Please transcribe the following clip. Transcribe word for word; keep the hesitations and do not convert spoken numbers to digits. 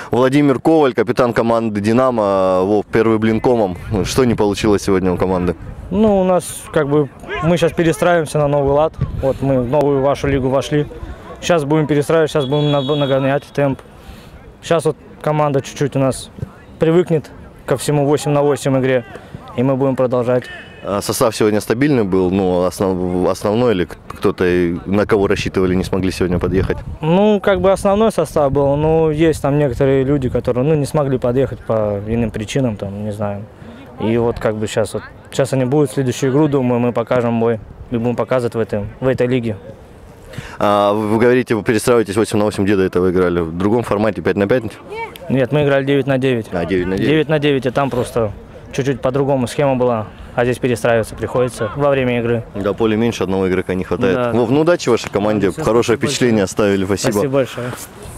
Владимир Коваль, капитан команды «Динамо», Вов, первый блин комом. Что не получилось сегодня у команды? Ну, у нас как бы, мы сейчас перестраиваемся на новый лад. Вот мы в новую вашу лигу вошли. Сейчас будем перестраивать, сейчас будем нагонять темп. Сейчас вот команда чуть-чуть у нас привыкнет ко всему восемь на восемь игре, и мы будем продолжать. Состав сегодня стабильный был, ну, основ, основной или кто-то, на кого рассчитывали, не смогли сегодня подъехать? Ну, как бы основной состав был, но есть там некоторые люди, которые, ну, не смогли подъехать по иным причинам, там, не знаю. И вот как бы сейчас, вот, сейчас они будут, в следующую игру, думаю, мы покажем бой и будем показывать в, этом, в этой лиге. А вы говорите, вы перестраиваетесь восемь на восемь, где до этого играли? В другом формате, пять на пять? Нет, мы играли девять на девять. А, девять на девять? девять на девять, и там просто чуть-чуть по-другому схема была. А здесь перестраиваться приходится во время игры. Да, поле меньше, одного игрока не хватает. Да. Вов, ну удачи вашей команде, Все, хорошее спасибо впечатление большое. оставили, спасибо. Спасибо большое.